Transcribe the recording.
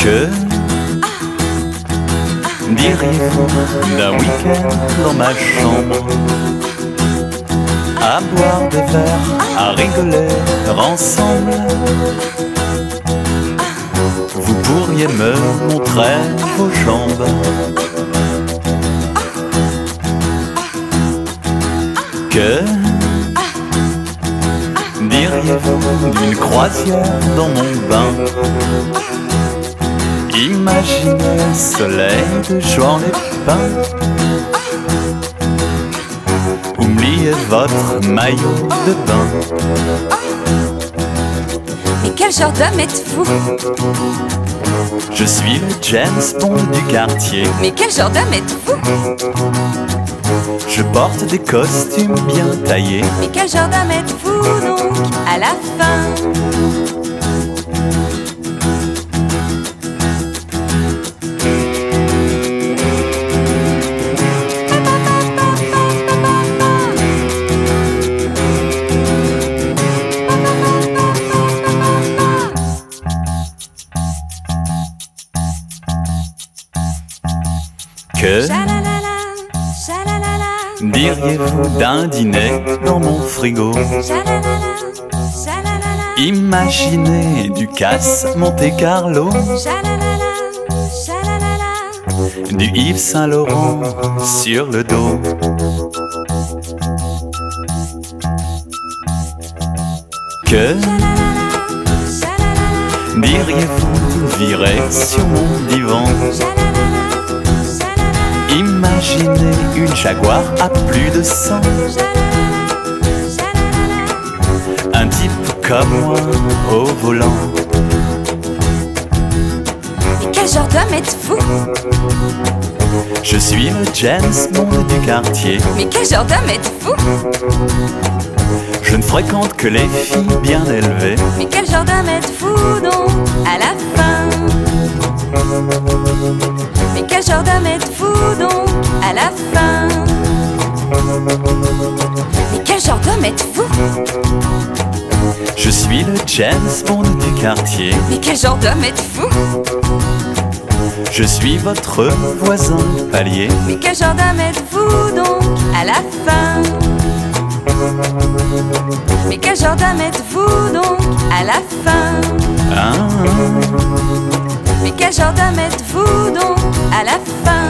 Que diriez-vous d'un week-end dans ma chambre, à boire des verres, à rigoler ensemble? Vous pourriez me montrer vos jambes. Que diriez-vous d'une croisière dans mon bain? Imaginez le soleil de Juan les Pins. Oubliez votre maillot de bain. Mais quel genre d'homme êtes-vous? Je suis le James Bond du quartier. Mais quel genre d'homme êtes-vous? Je porte des costumes bien taillés. Mais quel genre d'homme êtes-vous donc à la fin? Que diriez-vous d'un dîner dans mon frigo? Imaginez du Casse Monte Carlo, du Yves Saint Laurent sur le dos. Que diriez-vous virer sur mon divan? Imaginez une Jaguar à plus de 100. Un type comme moi au volant. Mais quel genre d'homme êtes-vous? Je suis le James Bond du quartier. Mais quel genre d'homme êtes-vous? Je ne fréquente que les filles bien élevées. Mais quel genre d'homme êtes-vous donc à la fin? Mais quel genre d'homme êtes-vous donc à la fin? Mais quel genre d'homme êtes-vous? Je suis le James Bond du quartier. Mais quel genre d'homme êtes-vous? Je suis votre voisin palier. Mais quel genre d'homme êtes-vous donc à la fin? Mais quel genre d'homme êtes-vous donc à la fin? Ah. Mais quel genre d'homme êtes-vous donc à la fin?